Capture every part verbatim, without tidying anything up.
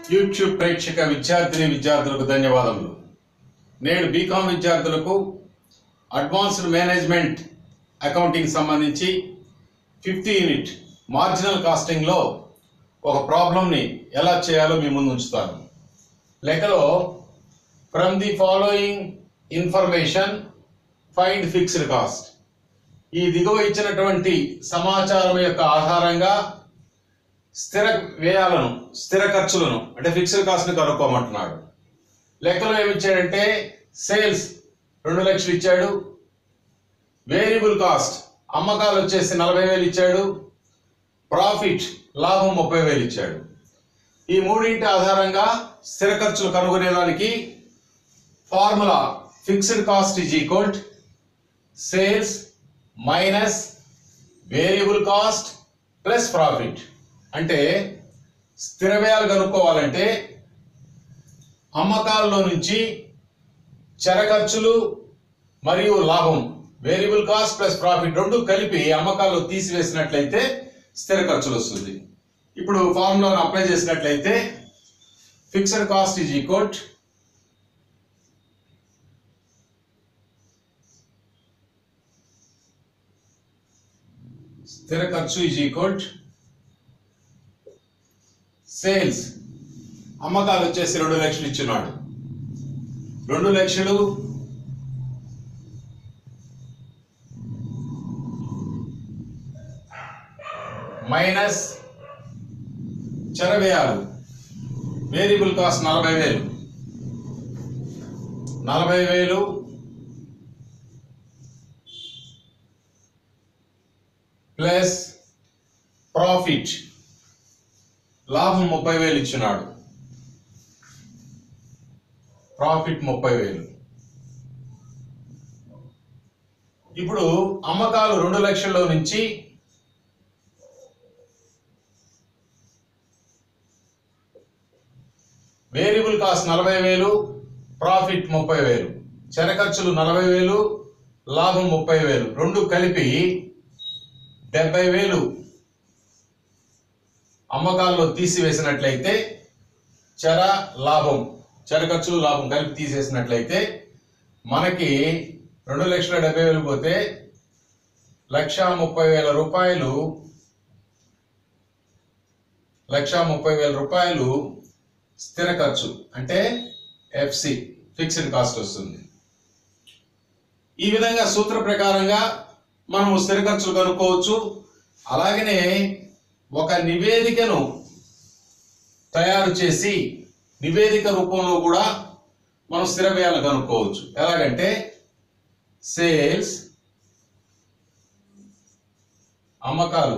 YouTube ప్రేక్షక విద్యార్థిని విద్యార్థులకు ధన్యవాదములు. నేడు బీకామ్ విద్యార్థులకు అడ్వాన్స్డ్ మేనేజ్మెంట్ అకౌంటింగ్ సంబంధించి ఫిఫ్త్ యూనిట్ మార్జినల్ కాస్టింగ్లో ఒక ప్రాబ్లంని ఎలా చేయాలో మీ ముందు ఉంచుతాను. లెక్కలో from the following information find fixed cost. ఈ దిగువ ఇచ్చినటువంటి సమాచారం యొక్క ఆధారంగా స్థిర వ్యయాలను స్థిర ఖర్చులను అంటే ఫిక్స్డ్ కాస్ట్ని కనుక్కోమంటున్నాడు. లెక్కలో ఏమి ఇచ్చాడంటే సేల్స్ రెండు లక్షలు ఇచ్చాడు, వేరియబుల్ కాస్ట్ అమ్మకాలు వచ్చేసి నలభై వేలు ఇచ్చాడు, ప్రాఫిట్ లాభం ముప్పై వేలు ఇచ్చాడు. ఈ మూడింటి ఆధారంగా స్థిర ఖర్చులు కనుగొనేదానికి formula fixed cost is equal sales minus variable cost plus profit. అంటే స్థిర వ్యయాలు కనుక్కోవాలంటే అమ్మకాల్లో నుంచి చర ఖర్చులు మరియు లాభం వేరియబుల్ కాస్ట్ ప్లస్ ప్రాఫిట్ రెండు కలిపి అమ్మకాల్లో తీసివేసినట్లయితే స్థిర ఖర్చులు వస్తుంది. ఇప్పుడు ఫార్ములాను అప్లై చేసినట్లయితే ఫిక్స్డ్ కాస్ట్ ఈజ్ ఈక్వల్ స్థిర ఖర్చు ఈజ్ ఈక్వల్ సేల్స్ అమ్మకాలు వచ్చేసి రెండు లక్షలు ఇచ్చినాడు, రెండు లక్షలు మైనస్ చర వ్యయాలు వేరియబుల్ కాస్ట్ నలభై వేలు నలభై వేలు ప్లస్ ప్రాఫిట్ లాభం ముప్పై వేలు ఇచ్చినాడు, ప్రాఫిట్ ముప్పై వేలు. ఇప్పుడు అమ్మకాలు రెండు లక్షల్లో నుంచి వేరియబుల్ కాస్ట్ నలభై వేలు, ప్రాఫిట్ ముప్పై వేలు, చర ఖర్చులు నలభై వేలు, లాభం ముప్పై వేలు రెండు కలిపి డెబ్బై వేలు అమ్మకాల్లో తీసివేసినట్లయితే చర లాభం చర ఖర్చులు లాభం కలిపి తీసేసినట్లయితే మనకి రెండు లక్షల డెబ్బై వేలు పోతే లక్ష ముప్పై వేల రూపాయలు లక్ష ముప్పై వేల రూపాయలు స్థిర ఖర్చు అంటే ఎఫ్సి ఫిక్స్డ్ కాస్ట్ వస్తుంది. ఈ విధంగా సూత్ర ప్రకారంగా మనము స్థిర ఖర్చులు కనుక్కోవచ్చు. అలాగనే ఒక నివేదికను తయారు చేసి నివేదిక రూపంలో కూడా మనం స్థిర వ్యయాలను కనుక్కోవచ్చు. ఎలాగంటే సేల్స్ అమ్మకాలు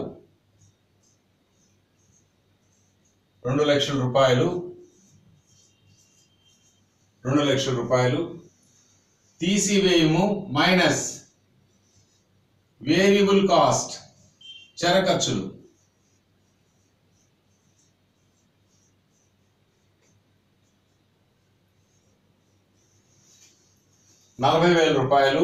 రెండు లక్షల రూపాయలు రెండు లక్షల రూపాయలు తీసివేయము మైనస్ వేరియబుల్ కాస్ట్ చర ఖర్చులు నలభై వేల రూపాయలు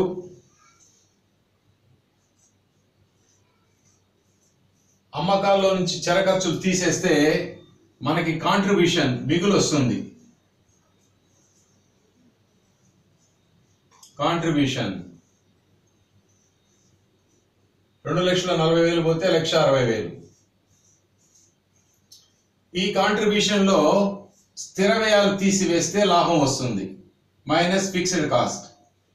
అమ్మకాల్లో నుంచి చర ఖర్చులు తీసేస్తే మనకి కాంట్రిబ్యూషన్ మిగులు వస్తుంది. కాంట్రిబ్యూషన్ రెండు లక్షల నలభై వేలు పోతే లక్ష అరవై వేలు. ఈ కాంట్రిబ్యూషన్ లో స్థిర వ్యయాలు తీసివేస్తే లాభం వస్తుంది మైనస్ ఫిక్స్డ్ కాస్ట్.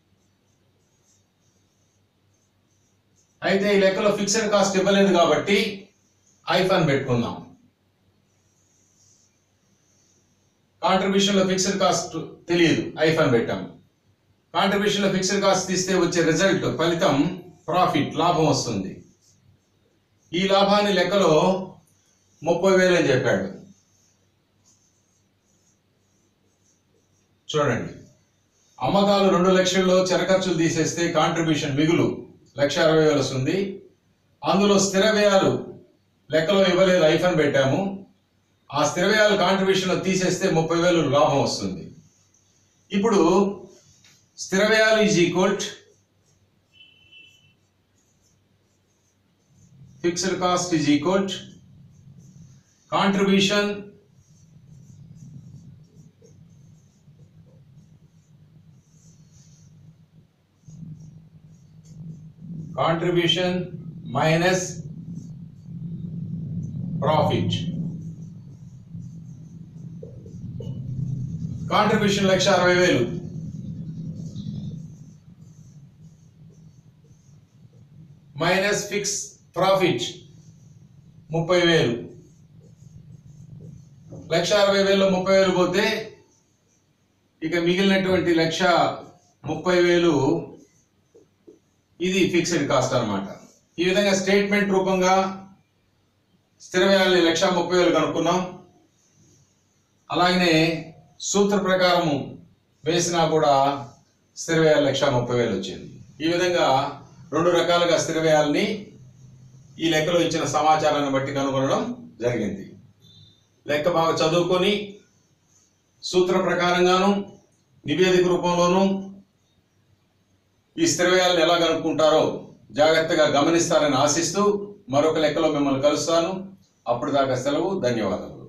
అయితే ఈ లెక్కలో ఫిక్స్డ్ కాస్ట్ ఇవ్వలేదు కాబట్టి ఐఫన్ పెట్టుకుందాం. కాంట్రిబ్యూషన్ లో ఫిక్స్డ్ కాస్ట్ తెలియదు, ఐఫన్ పెట్టాం. కాంట్రిబ్యూషన్ లో ఫిక్స్డ్ కాస్ట్ తీస్తే వచ్చే రిజల్ట్ ఫలితం ప్రాఫిట్ లాభం వస్తుంది. ఈ లాభాన్ని లెక్కలో ముప్పై వేలు అని చెప్పాడు. చూడండి, అమ్మకాలు రెండు లక్షల్లో చర ఖర్చులు తీసేస్తే కాంట్రిబ్యూషన్ మిగులు లక్ష అరవై వేలు వస్తుంది. అందులో స్థిర వ్యయాలు లెక్కలో ఇవ్వలేదు, ఐఫన్ పెట్టాము. ఆ స్థిర వ్యయాలు కాంట్రిబ్యూషన్ లో తీసేస్తే ముప్పై వేలు లాభం వస్తుంది. ఇప్పుడు స్థిర వ్యయాలు is equal fixed cost is equal contribution contribution minus profit. Contribution లక్ష అరవై వేలు, మైనస్ ఫిక్స్ ప్రాఫిట్ ముప్పై వేలు. లక్ష అరవై వేలలో ముప్పై వేలు పోతే ఇక మిగిలినటువంటి లక్ష ముప్పై వేలు ఇది ఫిక్స్డ్ కాస్ట్ అన్నమాట. ఈ విధంగా స్టేట్మెంట్ రూపంగా స్థిర వ్యయాన్ని లక్ష ముప్పై వేలు కనుక్కున్నాం. అలాగనే సూత్ర ప్రకారము వేసినా కూడా స్థిర వ్యయాలు లక్ష ముప్పై వేలు వచ్చింది. ఈ విధంగా రెండు రకాలుగా స్థిర వ్యయాల్ని ఈ లెక్కలో ఇచ్చిన సమాచారాన్ని బట్టి కనుగొనడం జరిగింది. లెక్క బాగా చదువుకొని సూత్ర ప్రకారంగాను నివేదిక రూపంలోనూ ఈ స్థిర వ్యయాలను ఎలా కనుక్కుంటారో జాగ్రత్తగా గమనిస్తారని ఆశిస్తూ మరొక లెక్కలో మిమ్మల్ని కలుస్తాను. అప్పుడు దాకా సెలవు. ధన్యవాదాలు.